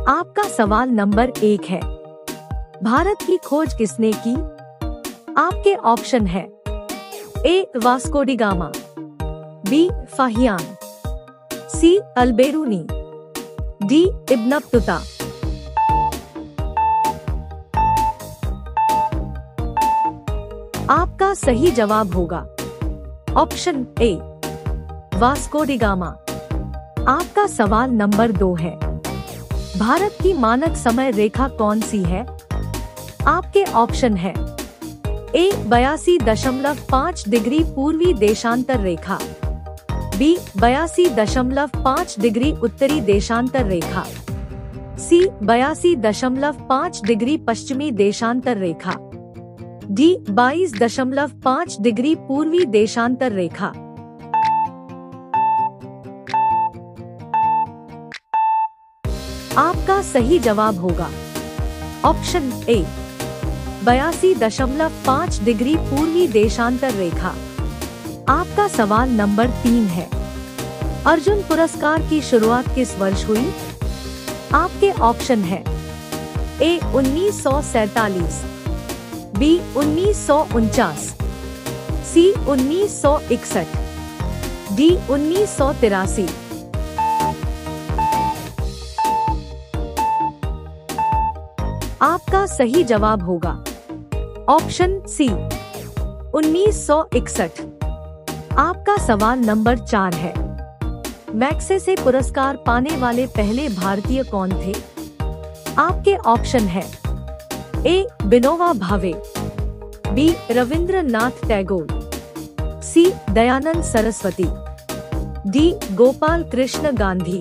आपका सवाल नंबर 1 है, भारत की खोज किसने की? आपके ऑप्शन है A Vasco da Gama, B Fahien, C Alberuni, D Ibn Battuta. आपका सही जवाब होगा option A Vasco da Gama. आपका सवाल नंबर 2 है, भारत की मानक समय रेखा कौन सी है? आपके ऑप्शन है ए 82.5 डिग्री पूर्वी देशांतर रेखा, बी 82.5 डिग्री उत्तरी देशांतर रेखा, सी 82.5 डिग्री पश्चिमी देशांतर रेखा, डी 22.5 डिग्री पूर्वी देशांतर रेखा। आपका सही जवाब होगा ऑप्शन ए 82.5 डिग्री पूर्वी देशांतर रेखा। आपका सवाल नंबर 3 है, अर्जुन पुरस्कार की शुरुआत किस वर्ष हुई? आपके ऑप्शन है ए 1947, बी 1949, सी 1961, डी 1983। आपका सही जवाब होगा ऑप्शन सी 1961। आपका सवाल नंबर 4 है, मैग्सेसे पुरस्कार पाने वाले पहले भारतीय कौन थे? आपके ऑप्शन है A Vinoba Bhave, B Rabindranath Tagore, C Dayanand Saraswati, D Gopal Krishna Gandhi.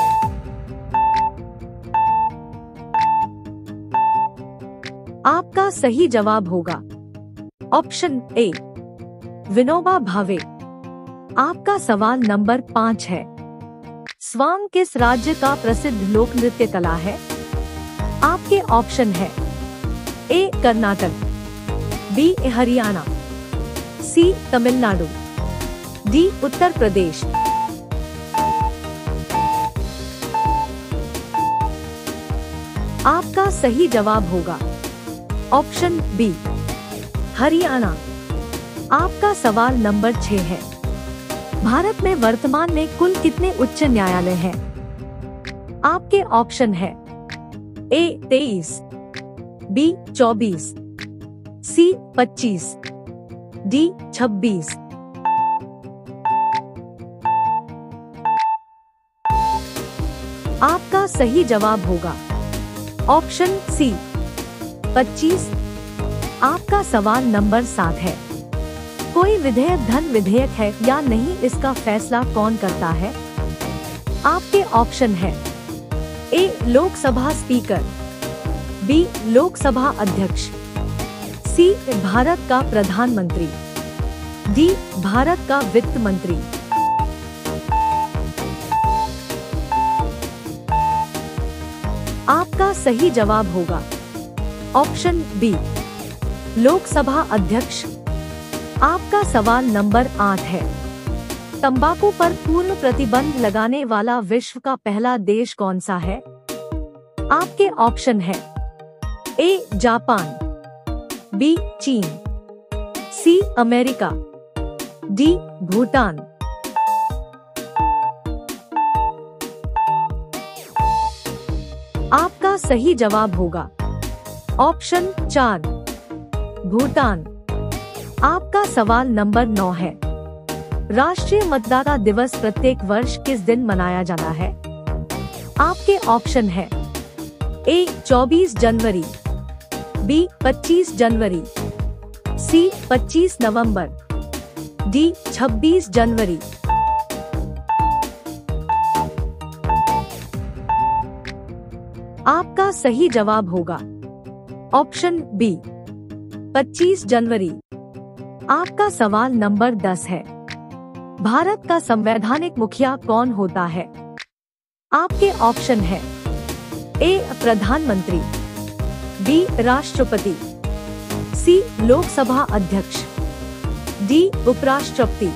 आपका सही जवाब होगा ऑप्शन ए विनोबा भावे। आपका सवाल नंबर 5 है, स्वांग किस राज्य का प्रसिद्ध लोक नृत्य कला है? आपके ऑप्शन है A Karnataka, B Haryana, C Tamil Nadu, D Uttar Pradesh. आपका सही जवाब होगा ऑप्शन बी हरियाणा। आपका सवाल नंबर 6 है, भारत में वर्तमान में कुल कितने उच्च न्यायालय हैं? आपके ऑप्शन है ए 23, बी 24, सी 25, डी 26। आपका सही जवाब होगा ऑप्शन सी 25। आपका सवाल नंबर 7 है, कोई विधेयक धन विधेयक है या नहीं, इसका फैसला कौन करता है? आपके ऑप्शन है A Lok Sabha speaker, B Lok Sabha अध्यक्ष, सी भारत का प्रधानमंत्री, डी भारत का वित्त मंत्री। आपका सही जवाब होगा ऑप्शन बी लोकसभा अध्यक्ष। आपका सवाल नंबर 8 है, तंबाकू पर पूर्ण प्रतिबंध लगाने वाला विश्व का पहला देश कौन सा है? आपके ऑप्शन है ए जापान, बी चीन, सी अमेरिका, डी भूटान। आपका सही जवाब होगा ऑप्शन 4 भूटान। आपका सवाल नंबर 9 है, राष्ट्रीय मतदाता दिवस प्रत्येक वर्ष किस दिन मनाया जाता है? आपके ऑप्शन है ए 24 जनवरी, बी 25 जनवरी, सी 25 नवंबर, डी 26 जनवरी। आपका सही जवाब होगा ऑप्शन बी 25 जनवरी। आपका सवाल नंबर 10 है, भारत का संवैधानिक मुखिया कौन होता है? आपके ऑप्शन है ए प्रधानमंत्री, बी राष्ट्रपति, सी लोकसभा अध्यक्ष, डी उपराष्ट्रपति।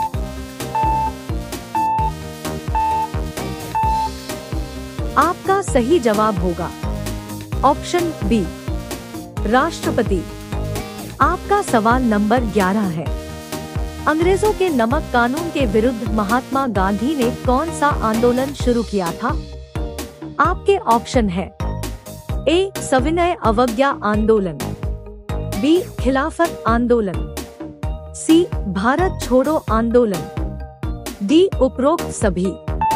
आपका सही जवाब होगा ऑप्शन बी, राष्ट्रपति। आपका सवाल नंबर 11 है। अंग्रेजों के नमक कानून के विरुद्ध महात्मा गांधी ने कौन सा आंदोलन शुरू किया था? आपके ऑप्शन है ए, सविनय अवज्ञा आंदोलन, बी, खिलाफत आंदोलन, सी, भारत छोड़ो आंदोलन, डी, उपरोक्त सभी।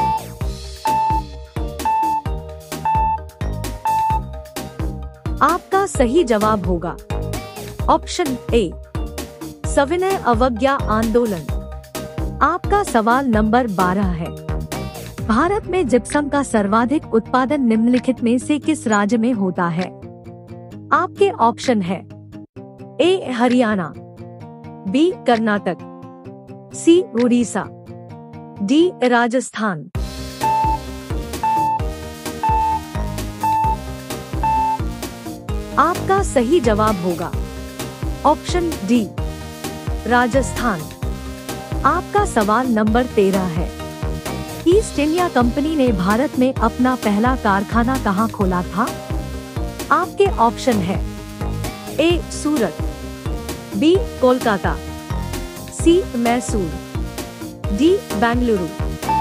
आपका सही जवाब होगा ऑप्शन ए, सविनय अवज्ञा आंदोलन। आपका सवाल नंबर 12 है। भारत में जिप्सम का सर्वाधिक उत्पादन निम्नलिखित में से किस राज्य में होता है? आपके ऑप्शन है A, Haryana, B, Karnataka, C, Orissa, D, Rajasthan. आपका सही जवाब होगा ऑप्शन डी, राजस्थान। आपका सवाल नंबर 13 है। ईस्ट इंडिया कंपनी ने भारत में अपना पहला कारखाना कहाँ खोला था? आपके ऑप्शन है A, Surat, B, Kolkata, C, Mysore, D, Bengaluru.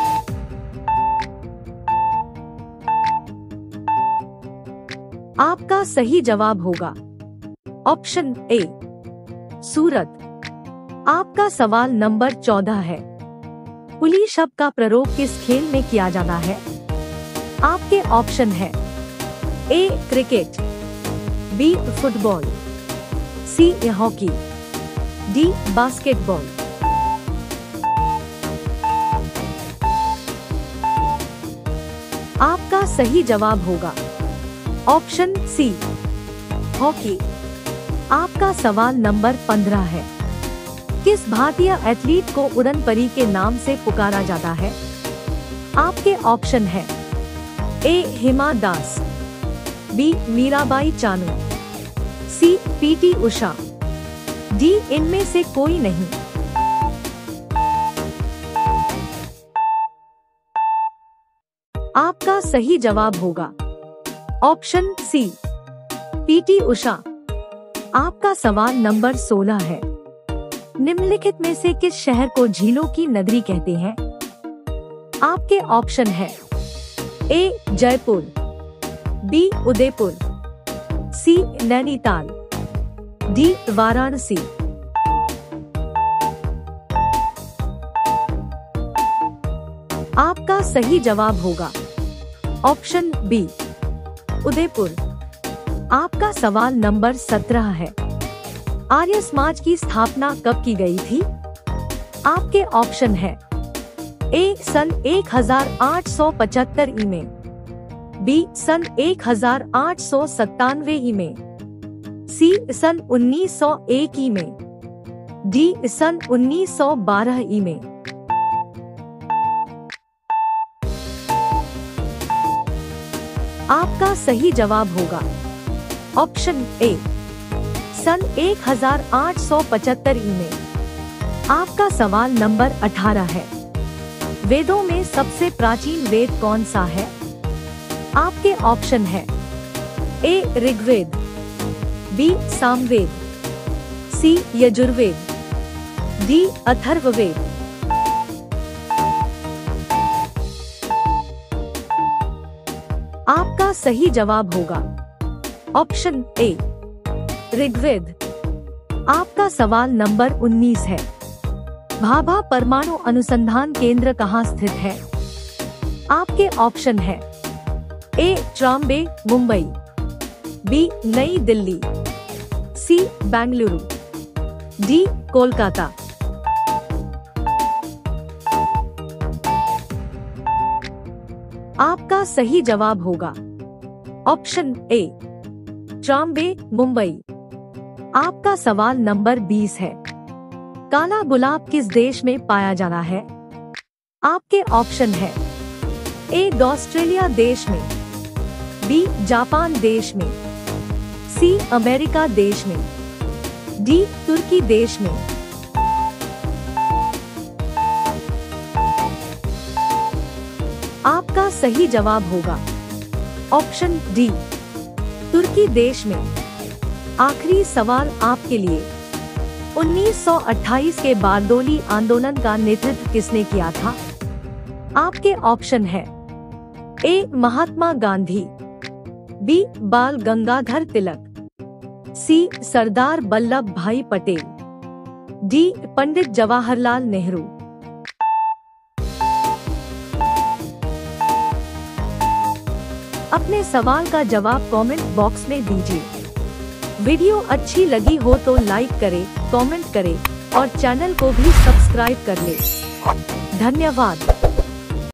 आपका सही जवाब होगा ऑप्शन ए, सूरत। आपका सवाल नंबर 14 है। पुली शब्द का प्रयोग किस खेल में किया जाता है? आपके ऑप्शन है A, cricket, B, football, C, hockey, D, basketball. आपका सही जवाब होगा ऑप्शन सी, हॉकी। आपका सवाल नंबर 15 है। किस भारतीय एथलीट को उड़न परी के नाम से पुकारा जाता है? आपके ऑप्शन है A, Hima Das, B, Mirabai Chanu, C, P T Usha, D, इनमें से कोई नहीं। आपका सही जवाब होगा ऑप्शन सी, पीटी उषा। आपका सवाल नंबर 16 है। निम्नलिखित में से किस शहर को झीलों की नगरी कहते हैं? आपके ऑप्शन है A, Jaipur, B, Udaipur, C, Nainital, D, Varanasi. आपका सही जवाब होगा ऑप्शन बी, उदयपुर। आपका सवाल नंबर 17 है। आर्य समाज की स्थापना कब की गई थी? आपके ऑप्शन है ए, सन 1875 ई में, बी, सन 1897 ई में, सी, सन 1901 ई में, डी, सन 1912 ई में। आपका सही जवाब होगा ऑप्शन ए, सन 1875 ई में। आपका सवाल नंबर 18 है। वेदों में सबसे प्राचीन वेद कौन सा है? आपके ऑप्शन है A, Rigveda, B, Samaveda, C, Yajurveda, D, Atharvaveda. आपका सही जवाब होगा ऑप्शन ए, ऋग्वेद। आपका सवाल नंबर 19 है। भाभा परमाणु अनुसंधान केंद्र कहाँ स्थित है? आपके ऑप्शन है ए, Trombay, Mumbai, B, New Delhi, C, Bengaluru, D, Kolkata. आपका सही जवाब होगा ऑप्शन ए, ट्राम्बे, मुंबई। आपका सवाल नंबर 20 है। काला गुलाब किस देश में पाया जाता है? आपके ऑप्शन है ए, ऑस्ट्रेलिया देश में, बी, जापान देश में, सी, अमेरिका देश में, डी, तुर्की देश में। आपका सही जवाब होगा ऑप्शन डी, तुर्की देश में। आखिरी सवाल आपके लिए, 1928 के बारदोली आंदोलन का नेतृत्व किसने किया था? आपके ऑप्शन है ए महात्मा गांधी, बी बाल गंगाधर तिलक, सी सरदार वल्लभ भाई पटेल, डी पंडित जवाहरलाल नेहरू। अपने सवाल का जवाब कमेंट बॉक्स में दीजिए। वीडियो अच्छी लगी हो तो लाइक करें, कमेंट करें और चैनल को भी सब्सक्राइब कर लें। धन्यवाद।